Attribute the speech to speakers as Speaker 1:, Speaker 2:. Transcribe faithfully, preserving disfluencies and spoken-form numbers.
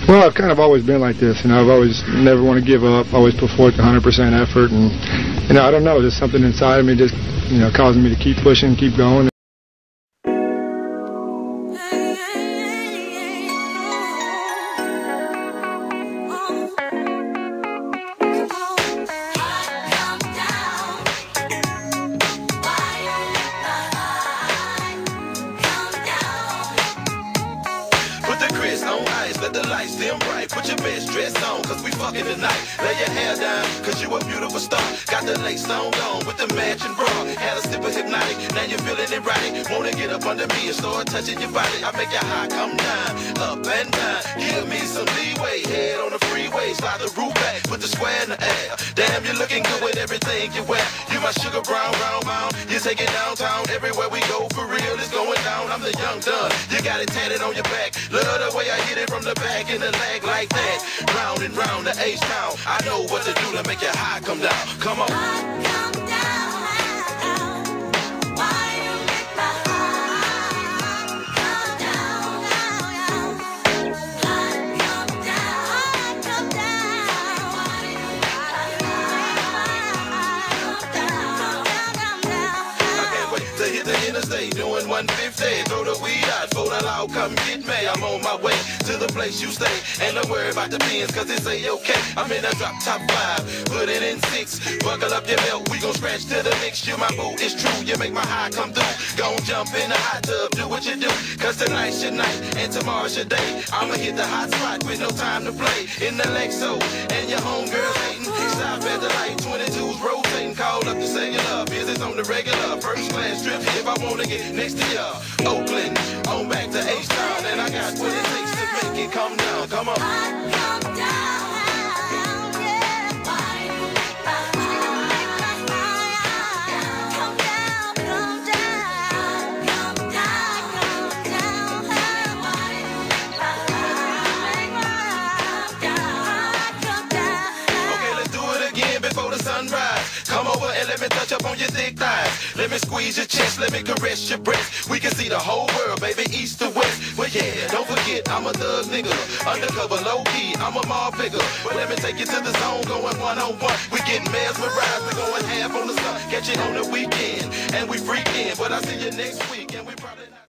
Speaker 1: Well, I've kind of always been like this. You know, I've always never want to give up. Always put forth one hundred percent effort, and you know, I don't know, just something inside of me just you know causing me to keep pushing, keep going.
Speaker 2: Let the lights dim bright. Put your best dress on, cause we fucking tonight. Lay your hair down, cause you a beautiful star. Got the lace on on with the matching bra. Had a sip of hypnotic, now you're feeling it right. Wanna get up under me and start touching your body. I make your high come down, up and down. Give me some leeway, head on the freeway. Slide the roof back, put the square in the air. Damn, you're looking good with everything you wear. You my sugar brown, round mound. You take it downtown, everywhere we go, for real, it's going down. I'm the young done, you got it tatted on your back. Love the way I hit it from the back in the leg like that. Round and round the H-Town. I know what to do to make your high come down. Come on. Come down. Why you make my high come down? High come down. Come down. Why you make my high come down? Come down. I can't wait to hit the interstate doing one fifty. Throw the weed out for the loud, come get me. I'm on my way to the place you stay. Ain't no worry about the pins, cause it's A-okay. I'm in a drop top five, put it in six. Buckle up your belt, we gon' scratch to the mix. You my boo, it's true, you make my high come through. Gon' jump in the hot tub, do what you do. Cause tonight's your night, and tomorrow's your day. I'ma hit the hot spot with no time to play. In the Lexo, and your homegirls hating. Stop at the light, twenty-twos rotating. Call up to say you love, visits on the regular. First class trip, if I wanna get next to ya. Oakland, on back to H-Town. And I got what it takes to make it come down, come on. Come down. Come over and let me touch up on your thick thighs. Let me squeeze your chest, let me caress your breast. We can see the whole world, baby, east to west. Well, yeah, don't forget, I'm a thug nigga. Undercover, low-key, I'm a mob figure. But let me take you to the zone, going one-on-one. We getting mesmerized, we going half on the sun. Catch it on the weekend, and we freaking. But I see you next week, and we probably...